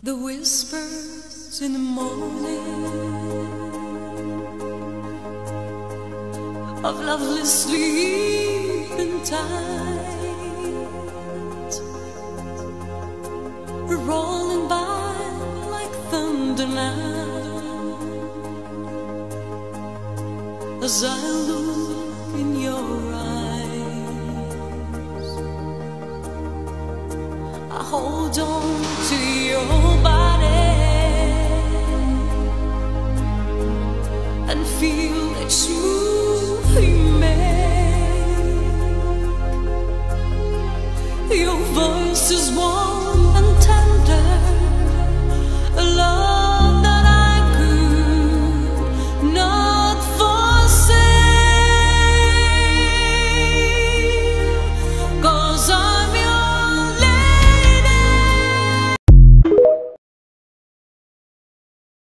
The whispers in the morning of lovely sleeping tides rolling by like thunder now as I look in your eyes. I hold on to your body